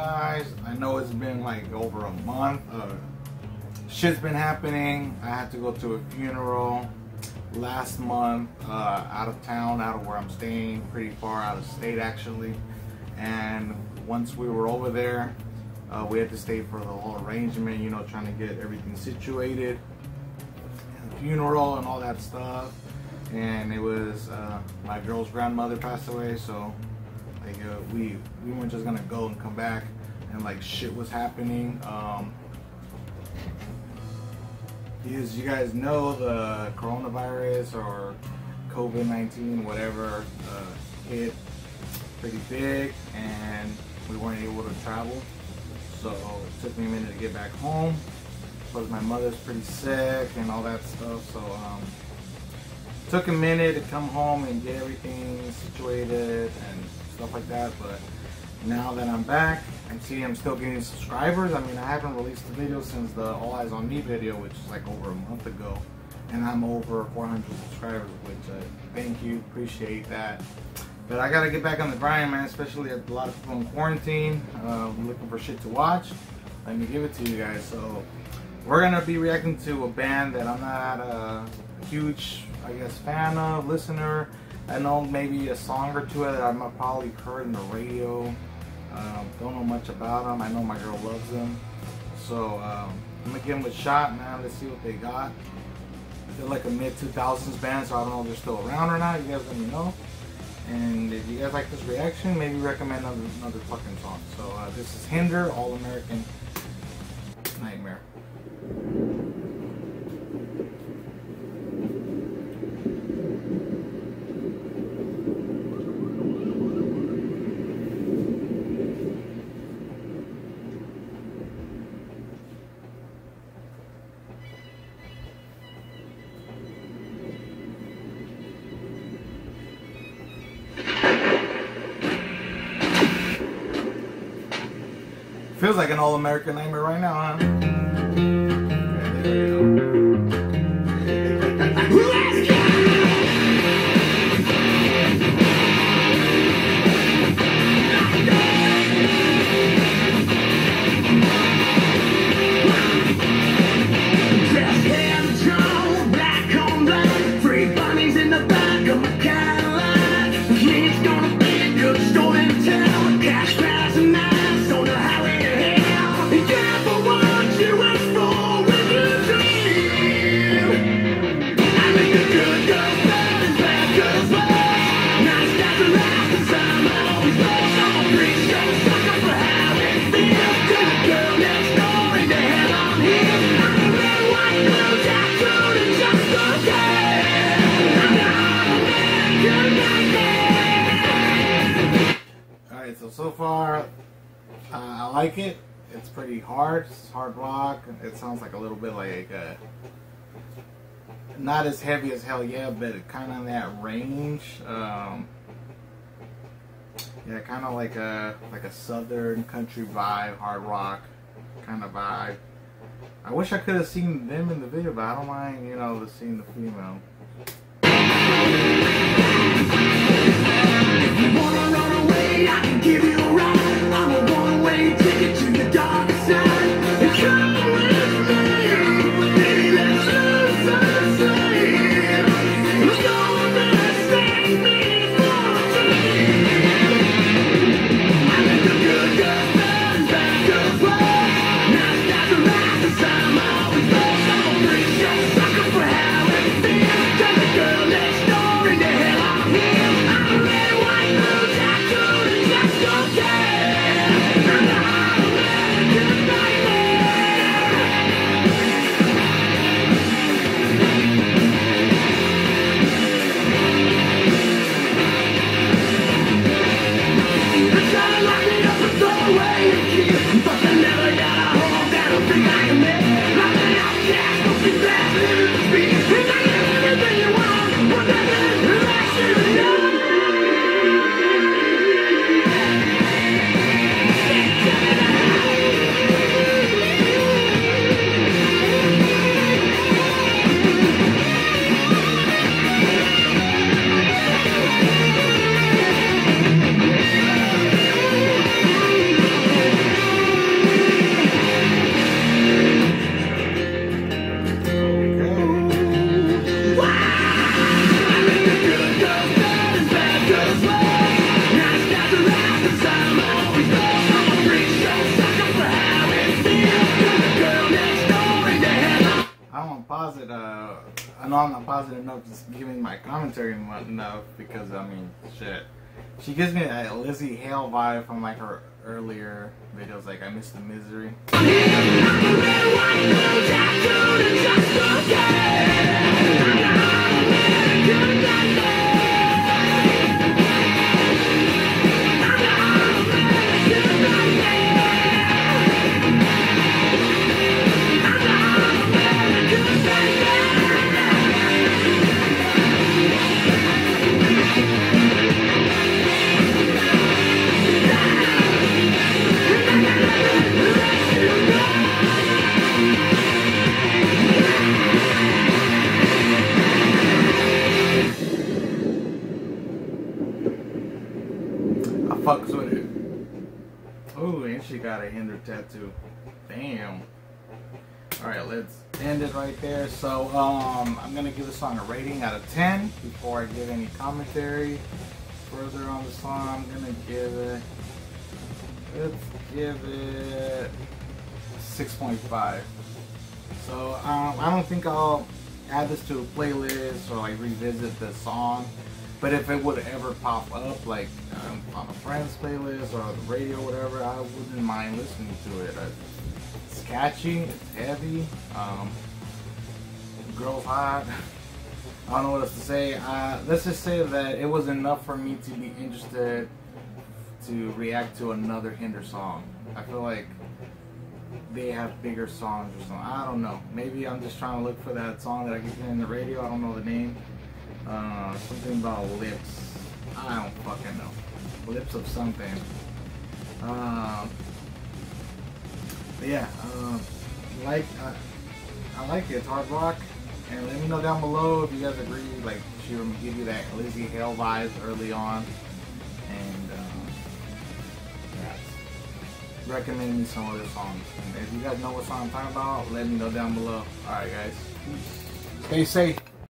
guys. I know it's been like over a month. Shit's been happening. I had to go to a funeral last month, out of town, out of where I'm staying, pretty far out of state actually. And once we were over there, we had to stay for the whole arrangement, you know, trying to get everything situated, and the funeral and all that stuff. And it was my girl's grandmother passed away, so like we weren't just gonna go and come back, and like shit was happening. As you guys know, the coronavirus or COVID-19, whatever, hit pretty big, and we weren't able to travel. So it took me a minute to get back home. Plus my mother's pretty sick and all that stuff. So it took a minute to come home and get everything situated and stuff like that. But now that I'm back, I see I'm still getting subscribers. I mean, I haven't released a video since the All Eyes on Me video, which is like over a month ago. And I'm over 400 subscribers, which thank you, appreciate that. But I gotta get back on the grind, man, especially a lot of people in quarantine. Looking for shit to watch. Let me give it to you guys. So we're gonna be reacting to a band that I'm not a huge, I guess, fan of, listener. I know maybe a song or two that I've probably heard in the radio. Don't know much about them. I know my girl loves them. So I'm gonna give them a shot, man. Let's see what they got. They're like a mid-2000s band, so I don't know if they're still around or not. You guys let me know. And if you guys like this reaction, maybe recommend another fucking song. So this is Hinder, All American Nightmare. Feels like an all-American nightmare right now, huh? Okay, there we go. So far, I like it. It's pretty hard. It's hard rock. It sounds like a little bit like not as heavy as Hell Yeah, but kind of in that range. Yeah, kind of like a southern country vibe, hard rock kind of vibe. I wish I could have seen them in the video, but I don't mind, you know, seeing the female. If you wanna run away, I can give you a ride. I'm a one-way ticket to the dark side. You come with me, baby, let's lose the same. Let's go on this thing, me for me. I let the good girls burn, bad girls blow. Now it's time to rise, 'cause I'm always lost. I'm a pretty sure sucker for how it feels. Turn the girl next door into hell on heels. I'm a red, white, blue tattooed and just don't care. I'm the all-American nightmare. positive. I know I'm not positive enough just giving my commentary enough because I mean, shit. She gives me that Lizzie Hale vibe from like her earlier videos, like I Miss the Misery. Fucks with it. Oh, and she got a Hinder tattoo. Damn. Alright, let's end it right there. So, I'm gonna give the song a rating out of 10 before I give any commentary further on the song. I'm gonna give it, let's give it 6.5. So, I don't think I'll add this to a playlist or like revisit the song. But if it would ever pop up, like on a friend's playlist or the radio, or whatever, I wouldn't mind listening to it. It's catchy, it's heavy, girl's hot. I don't know what else to say. Let's just say that it was enough for me to be interested to react to another Hinder song. I feel like they have bigger songs or something. I don't know. Maybe I'm just trying to look for that song that I keep hearing in the radio. I don't know the name. Something about lips. I don't fucking know. Lips of something. But yeah, I like it. It's hard rock. And let me know down below if you guys agree. Like, she would give you that Lizzie Hale vibes early on. And yeah, recommend me some other songs. And if you guys know what song I'm talking about, let me know down below. Alright, guys. Stay safe.